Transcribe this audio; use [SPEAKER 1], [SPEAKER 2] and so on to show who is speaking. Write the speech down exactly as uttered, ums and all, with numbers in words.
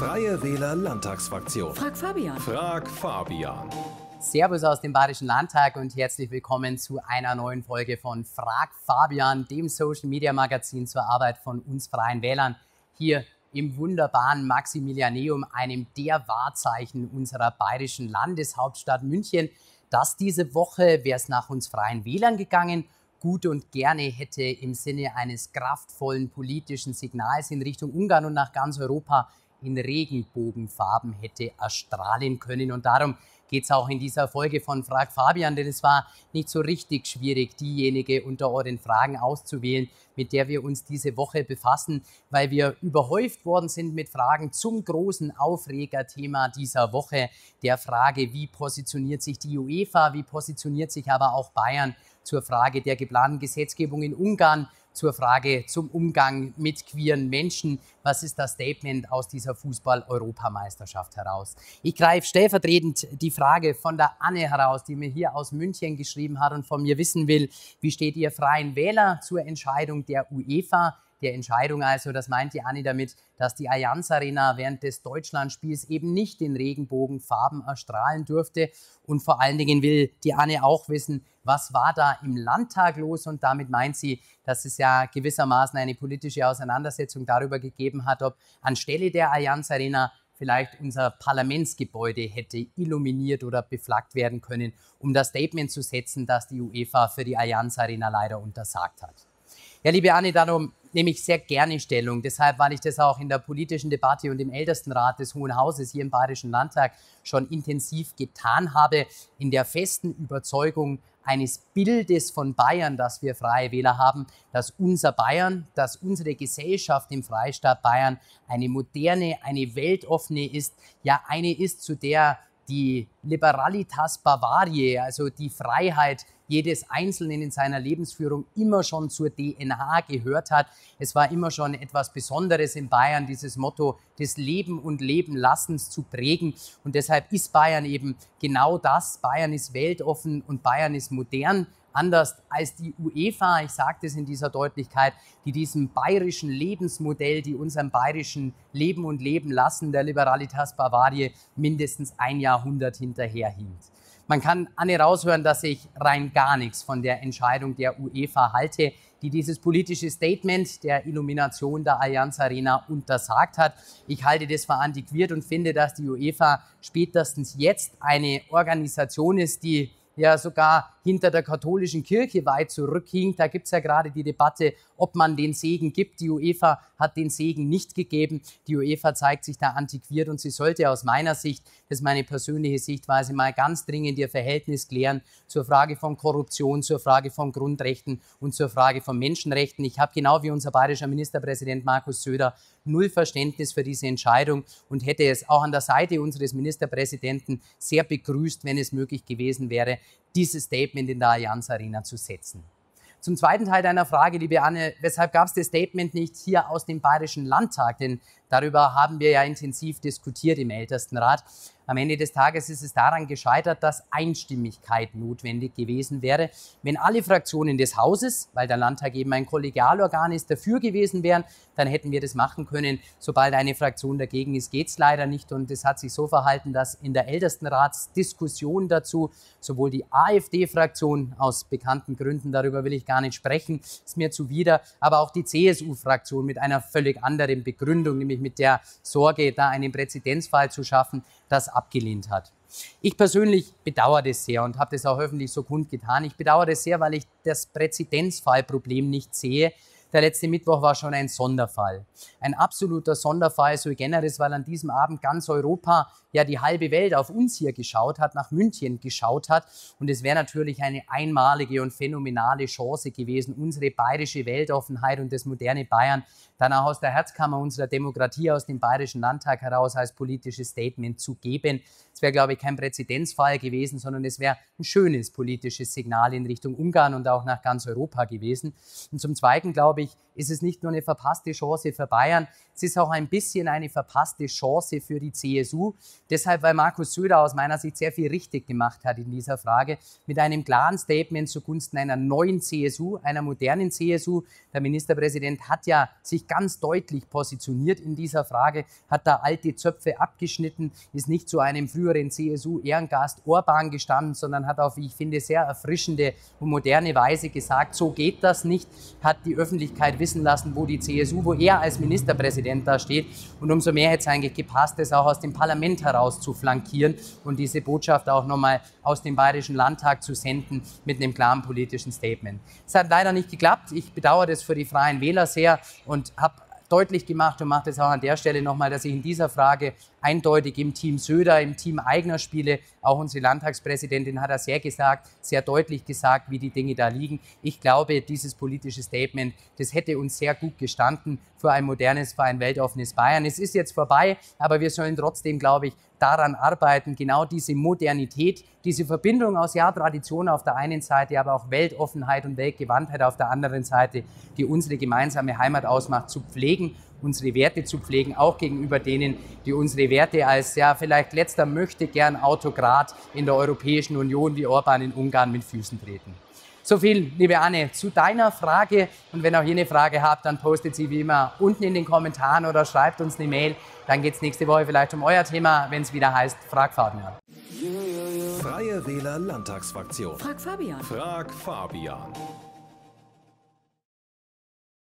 [SPEAKER 1] Freie Wähler Landtagsfraktion.
[SPEAKER 2] Frag Fabian.
[SPEAKER 1] Frag Fabian.
[SPEAKER 3] Servus aus dem Bayerischen Landtag und herzlich willkommen zu einer neuen Folge von Frag Fabian, dem Social Media Magazin zur Arbeit von uns Freien Wählern hier im wunderbaren Maximilianeum, einem der Wahrzeichen unserer bayerischen Landeshauptstadt München, das diese Woche, wäre es nach uns Freien Wählern gegangen, gut und gerne hätte im Sinne eines kraftvollen politischen Signals in Richtung Ungarn und nach ganz Europa in Regenbogenfarben hätte erstrahlen können. Und darum geht es auch in dieser Folge von Frag Fabian, denn es war nicht so richtig schwierig, diejenige unter euren Fragen auszuwählen, mit der wir uns diese Woche befassen, weil wir überhäuft worden sind mit Fragen zum großen Aufregerthema dieser Woche, der Frage, wie positioniert sich die UEFA, wie positioniert sich aber auch Bayern zur Frage der geplanten Gesetzgebung in Ungarn, zur Frage zum Umgang mit queeren Menschen. Was ist das Statement aus dieser Fußball-Europameisterschaft heraus? Ich greife stellvertretend die Frage von der Anne heraus, die mir hier aus München geschrieben hat und von mir wissen will, wie steht ihr Freien Wähler zur Entscheidung der UEFA? Der Entscheidung also, das meint die Anni damit, dass die Allianz Arena während des Deutschlandspiels eben nicht in Regenbogenfarben erstrahlen durfte. Und vor allen Dingen will die Anni auch wissen, was war da im Landtag los? Und damit meint sie, dass es ja gewissermaßen eine politische Auseinandersetzung darüber gegeben hat, ob anstelle der Allianz Arena vielleicht unser Parlamentsgebäude hätte illuminiert oder beflaggt werden können, um das Statement zu setzen, das die UEFA für die Allianz Arena leider untersagt hat. Ja, liebe Anni, darum nehme ich sehr gerne Stellung. Deshalb, weil ich das auch in der politischen Debatte und im Ältestenrat des Hohen Hauses hier im Bayerischen Landtag schon intensiv getan habe, in der festen Überzeugung eines Bildes von Bayern, das wir Freie Wähler haben, dass unser Bayern, dass unsere Gesellschaft im Freistaat Bayern eine moderne, eine weltoffene ist, ja eine ist, zu der die Liberalitas Bavariae, also die Freiheit jedes Einzelnen in seiner Lebensführung immer schon zur D N A gehört hat. Es war immer schon etwas Besonderes in Bayern, dieses Motto des Leben und Leben Lassens zu prägen. Und deshalb ist Bayern eben genau das. Bayern ist weltoffen und Bayern ist modern. Anders als die UEFA, ich sage das in dieser Deutlichkeit, die diesem bayerischen Lebensmodell, die unserem bayerischen Leben und Leben lassen, der Liberalitas Bavariae, mindestens ein Jahrhundert hinterherhinkt. Man kann Anne raushören, dass ich rein gar nichts von der Entscheidung der UEFA halte, die dieses politische Statement der Illumination der Allianz Arena untersagt hat. Ich halte das für antiquiert und finde, dass die UEFA spätestens jetzt eine Organisation ist, die ja sogar hinter der katholischen Kirche weit zurückhinkt. Da gibt es ja gerade die Debatte, ob man den Segen gibt. Die UEFA hat den Segen nicht gegeben. Die UEFA zeigt sich da antiquiert und sie sollte aus meiner Sicht, das ist meine persönliche Sichtweise, mal ganz dringend ihr Verhältnis klären zur Frage von Korruption, zur Frage von Grundrechten und zur Frage von Menschenrechten. Ich habe genau wie unser bayerischer Ministerpräsident Markus Söder null Verständnis für diese Entscheidung und hätte es auch an der Seite unseres Ministerpräsidenten sehr begrüßt, wenn es möglich gewesen wäre, dieses Statement in der Allianz Arena zu setzen. Zum zweiten Teil deiner Frage, liebe Anne, weshalb gab es das Statement nicht hier aus dem Bayerischen Landtag? Denn darüber haben wir ja intensiv diskutiert im Ältestenrat. Am Ende des Tages ist es daran gescheitert, dass Einstimmigkeit notwendig gewesen wäre. Wenn alle Fraktionen des Hauses, weil der Landtag eben ein Kollegialorgan ist, dafür gewesen wären, dann hätten wir das machen können. Sobald eine Fraktion dagegen ist, geht es leider nicht. Und es hat sich so verhalten, dass in der Ältestenratsdiskussion dazu sowohl die AfD-Fraktion, aus bekannten Gründen, darüber will ich gar nicht sprechen, ist mir zuwider, aber auch die C S U-Fraktion mit einer völlig anderen Begründung, nämlich mit der Sorge, da einen Präzedenzfall zu schaffen, das abgelehnt hat. Ich persönlich bedauere das sehr und habe das auch öffentlich so kundgetan. Ich bedauere das sehr, weil ich das Präzedenzfallproblem nicht sehe. Der letzte Mittwoch war schon ein Sonderfall. Ein absoluter Sonderfall sui generis, weil an diesem Abend ganz Europa, ja die halbe Welt auf uns hier geschaut hat, nach München geschaut hat. Und es wäre natürlich eine einmalige und phänomenale Chance gewesen, unsere bayerische Weltoffenheit und das moderne Bayern dann auch aus der Herzkammer unserer Demokratie, aus dem Bayerischen Landtag heraus als politisches Statement zu geben. Es wäre, glaube ich, kein Präzedenzfall gewesen, sondern es wäre ein schönes politisches Signal in Richtung Ungarn und auch nach ganz Europa gewesen. Und zum Zweiten glaube glaube ich, ist es nicht nur eine verpasste Chance für Bayern, es ist auch ein bisschen eine verpasste Chance für die C S U. Deshalb, weil Markus Söder aus meiner Sicht sehr viel richtig gemacht hat in dieser Frage, mit einem klaren Statement zugunsten einer neuen C S U, einer modernen C S U. Der Ministerpräsident hat ja sich ganz deutlich positioniert in dieser Frage, hat da alte Zöpfe abgeschnitten, ist nicht zu einem früheren C S U-Ehrengast Orban gestanden, sondern hat auf, wie ich finde, sehr erfrischende und moderne Weise gesagt, so geht das nicht, hat die Öffentlichkeit wissen lassen, wo die C S U, wo er als Ministerpräsident da steht. Und umso mehr hätte es eigentlich gepasst, es auch aus dem Parlament heraus zu flankieren und diese Botschaft auch nochmal aus dem Bayerischen Landtag zu senden mit einem klaren politischen Statement. Es hat leider nicht geklappt. Ich bedauere das für die Freien Wähler sehr und habe deutlich gemacht und mache das auch an der Stelle nochmal, dass ich in dieser Frage eindeutig im Team Söder, im Team Aigner spiele. Auch unsere Landtagspräsidentin hat das sehr gesagt, sehr deutlich gesagt, wie die Dinge da liegen. Ich glaube, dieses politische Statement, das hätte uns sehr gut gestanden für ein modernes, für ein weltoffenes Bayern. Es ist jetzt vorbei, aber wir sollen trotzdem, glaube ich, daran arbeiten, genau diese Modernität, diese Verbindung aus ja, Tradition auf der einen Seite, aber auch Weltoffenheit und Weltgewandtheit auf der anderen Seite, die unsere gemeinsame Heimat ausmacht, zu pflegen, unsere Werte zu pflegen, auch gegenüber denen, die unsere Werte als, ja, vielleicht letzter möchte gern Autokrat in der Europäischen Union wie Orban in Ungarn mit Füßen treten. So viel, liebe Anne, zu deiner Frage. Und wenn auch ihr eine Frage habt, dann postet sie wie immer unten in den Kommentaren oder schreibt uns eine Mail. Dann geht es nächste Woche vielleicht um euer Thema, wenn es wieder heißt, Frag Fabian.
[SPEAKER 1] Freie Wähler Landtagsfraktion.
[SPEAKER 2] Frag Fabian.
[SPEAKER 1] Frag Fabian.